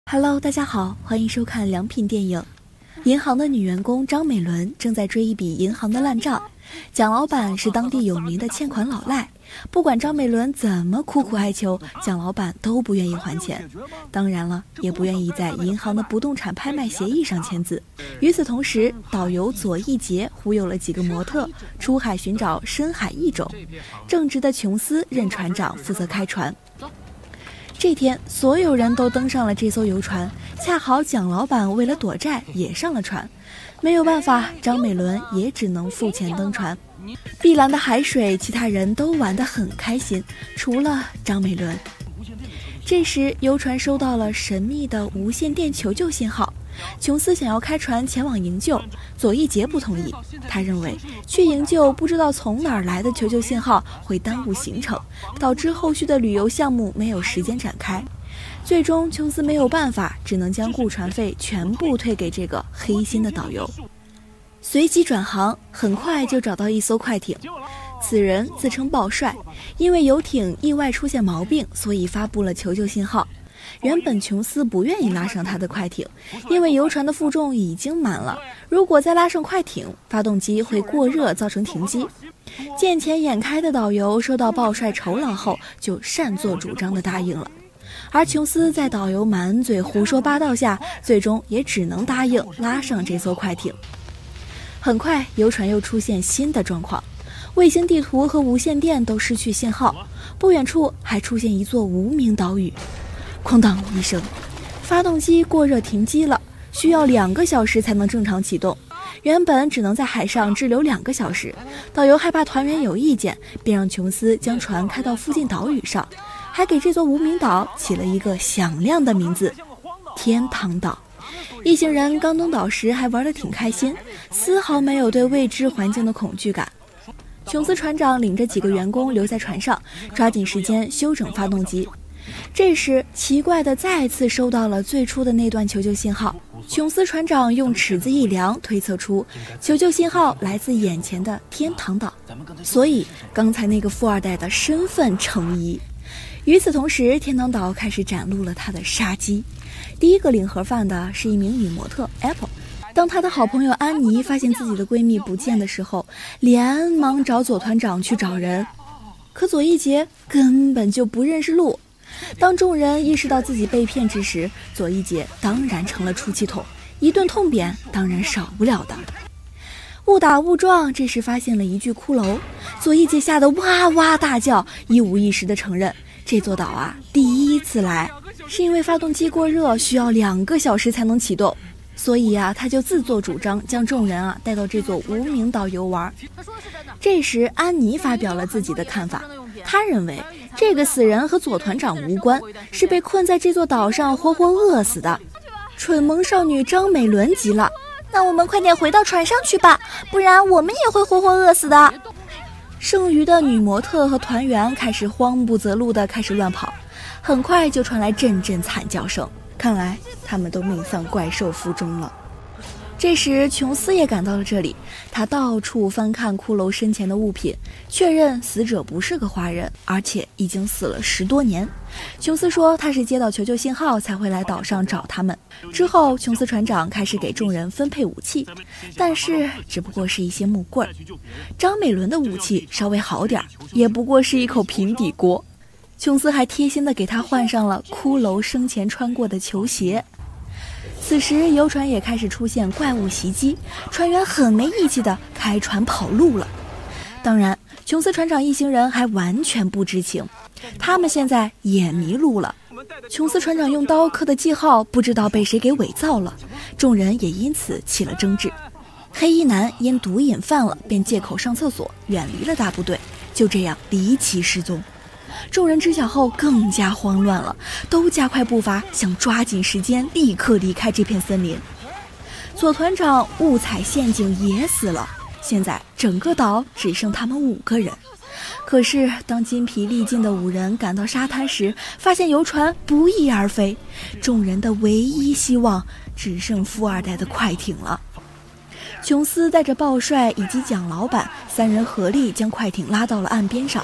Hello， 大家好，欢迎收看良品电影。银行的女员工张美伦正在追一笔银行的烂账，蒋老板是当地有名的欠款老赖，不管张美伦怎么苦苦哀求，蒋老板都不愿意还钱，当然了，也不愿意在银行的不动产拍卖协议上签字。与此同时，导游左一杰忽悠了几个模特出海寻找深海异种，正直的琼斯任船长负责开船。这天，所有人都登上了这艘游船，恰好蒋老板为了躲债也上了船。没有办法，张美伦也只能付钱登船。碧蓝的海水，其他人都玩得很开心，除了张美伦。这时，游船收到了神秘的无线电求救信号。琼斯想要开船前往营救，左一杰不同意。他认为去营救不知道从哪儿来的求救信号会耽误行程，导致后续的旅游项目没有时间展开。最终，琼斯没有办法，只能将雇船费全部退给这个黑心的导游。随即转行，很快就找到一艘快艇。此人自称鲍帅，因为游艇意外出现毛病，所以发布了求救信号。原本琼斯不愿意拉上他的快艇，因为游船的负重已经满了，如果再拉上快艇，发动机会过热造成停机。见钱眼开的导游收到鲍帅酬劳后，就擅作主张地答应了。而琼斯在导游满嘴胡说八道下，最终也只能答应拉上这艘快艇。很快，游船又出现新的状况，卫星地图和无线电都失去信号，不远处还出现一座无名岛屿。哐当一声，发动机过热停机了，需要2个小时才能正常启动。原本只能在海上滞留2个小时，导游害怕团员有意见，便让琼斯将船开到附近岛屿上，还给这座无名岛起了一个响亮的名字——天堂岛。一行人刚登岛时还玩得挺开心，丝毫没有对未知环境的恐惧感。琼斯船长领着几个员工留在船上，抓紧时间修整发动机。这时，奇怪的再次收到了最初的那段求救信号。琼斯船长用尺子一量，推测出求救信号来自眼前的天堂岛，所以刚才那个富二代的身份成疑。与此同时，天堂岛开始展露了他的杀机。第一个领盒饭的是一名女模特 Apple。当她的好朋友安妮发现自己的闺蜜不见的时候，连忙找左团长去找人，可左一杰根本就不认识路。当众人意识到自己被骗之时，左一杰当然成了出气筒，一顿痛扁当然少不了的。误打误撞，这时发现了一具骷髅，左一杰吓得哇哇大叫，一五一十地承认这座岛第一次来，是因为发动机过热，需要2个小时才能启动，所以他就自作主张将众人带到这座无名岛游玩。这时安妮发表了自己的看法，她认为这个死人和左团长无关，是被困在这座岛上活活饿死的。蠢萌少女张美伦急了， 那我们快点回到船上去吧，不然我们也会活活饿死的。 剩余的女模特和团员开始慌不择路地开始乱跑，很快就传来阵阵惨叫声，看来他们都命丧怪兽腹中了。这时琼斯也赶到了这里，他到处翻看骷髅身前的物品，确认死者不是个华人，而且已经死了10多年。琼斯说他是接到求救信号才会来岛上找他们。之后琼斯船长开始给众人分配武器，但是只不过是一些木棍。张美伦的武器稍微好点，也不过是一口平底锅。琼斯还贴心地给他换上了骷髅生前穿过的球鞋。此时游船也开始出现怪物袭击，船员很没义气的开船跑路了。当然琼斯船长一行人还完全不知情，他们现在也迷路了。琼斯船长用刀刻的记号不知道被谁给伪造了，众人也因此起了争执。黑衣男因毒瘾犯了，便借口上厕所远离了大部队，就这样离奇失踪。众人知晓后更加慌乱了，都加快步伐，想抓紧时间立刻离开这片森林。左团长误踩陷阱也死了，现在整个岛只剩他们5个人。可是当筋疲力尽的5人赶到沙滩时，发现游船不翼而飞，众人的唯一希望只剩富二代的快艇了。琼斯带着鲍帅以及蒋老板3人合力将快艇拉到了岸边上，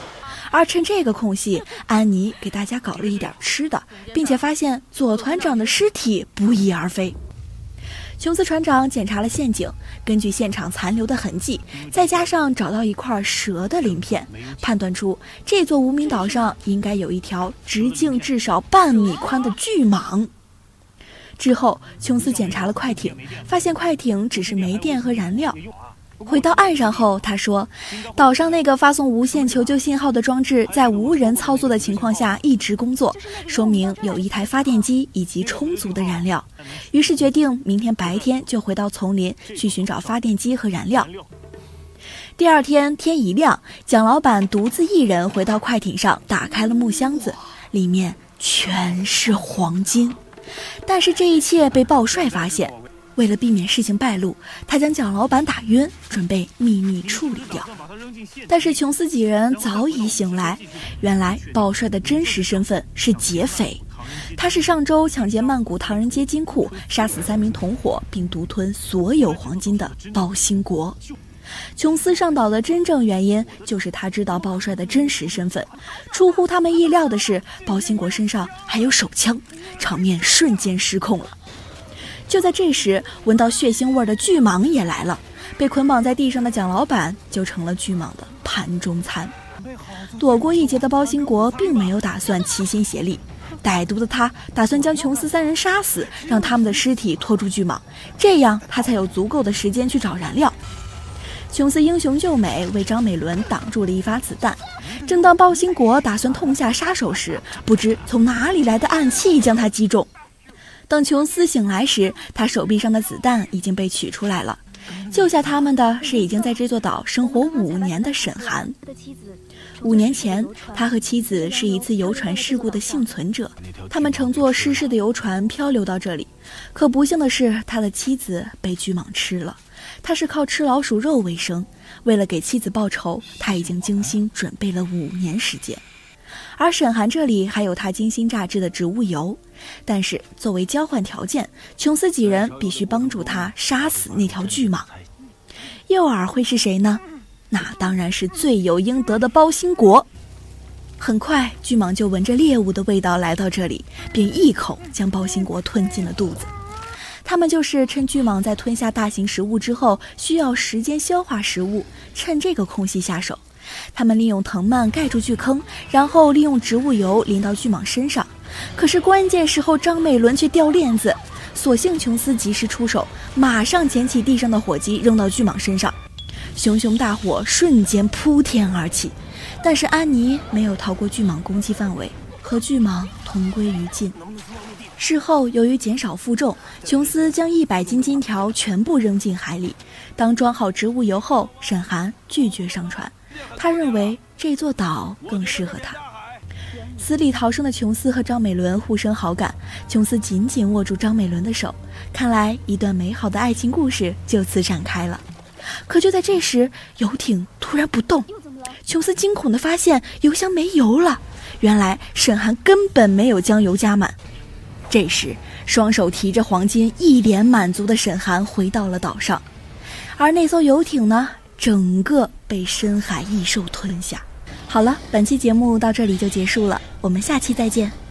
而趁这个空隙，安妮给大家搞了一点吃的，并且发现左团长的尸体不翼而飞。琼斯船长检查了陷阱，根据现场残留的痕迹，再加上找到一块蛇的鳞片，判断出这座无名岛上应该有一条直径至少半米宽的巨蟒。之后，琼斯检查了快艇，发现快艇只是没电和燃料。回到岸上后，他说，岛上那个发送无线求救信号的装置在无人操作的情况下一直工作，说明有一台发电机以及充足的燃料。于是决定明天白天就回到丛林去寻找发电机和燃料。第二天天一亮，蒋老板独自一人回到快艇上，打开了木箱子，里面全是黄金。但是这一切被鲍帅发现，为了避免事情败露，他将蒋老板打晕，准备秘密处理掉。但是琼斯几人早已醒来，原来鲍帅的真实身份是劫匪，他是上周抢劫曼谷唐人街金库，杀死3名同伙并独吞所有黄金的包兴国。琼斯上岛的真正原因就是他知道鲍帅的真实身份。出乎他们意料的是，包兴国身上还有手枪，场面瞬间失控了。就在这时，闻到血腥味的巨蟒也来了，被捆绑在地上的蒋老板就成了巨蟒的盘中餐。躲过一劫的包兴国并没有打算齐心协力，歹毒的他打算将琼斯3人杀死，让他们的尸体拖住巨蟒，这样他才有足够的时间去找燃料。琼斯英雄救美，为张美伦挡住了一发子弹。正当包兴国打算痛下杀手时，不知从哪里来的暗器将他击中。等琼斯醒来时，他手臂上的子弹已经被取出来了。救下他们的是已经在这座岛生活5年的沈寒。5年前，他和妻子是一次游船事故的幸存者，他们乘坐失事的游船漂流到这里。可不幸的是，他的妻子被巨蟒吃了。他是靠吃老鼠肉为生，为了给妻子报仇，他已经精心准备了5年时间。而沈寒这里还有他精心榨制的植物油，但是作为交换条件，琼斯几人必须帮助他杀死那条巨蟒。诱饵会是谁呢？那当然是罪有应得的包兴国。很快，巨蟒就闻着猎物的味道来到这里，便一口将包兴国吞进了肚子。他们就是趁巨蟒在吞下大型食物之后需要时间消化食物，趁这个空隙下手。他们利用藤蔓盖住巨坑，然后利用植物油淋到巨蟒身上。可是关键时候张美伦却掉链子，所幸琼斯及时出手，马上捡起地上的火机扔到巨蟒身上，熊熊大火瞬间铺天而起。但是安妮没有逃过巨蟒攻击范围，和巨蟒同归于尽。事后由于减少负重，琼斯将100斤金条全部扔进海里。当装好植物油后，沈寒拒绝上船，他认为这座岛更适合他。死里逃生的琼斯和张美伦互生好感，琼斯紧紧握住张美伦的手，看来一段美好的爱情故事就此展开了。可就在这时，游艇突然不动，琼斯惊恐地发现油箱没油了，原来沈寒根本没有将油加满。这时，双手提着黄金，一脸满足的沈寒回到了岛上，而那艘游艇呢，整个被深海异兽吞下。好了，本期节目到这里就结束了，我们下期再见。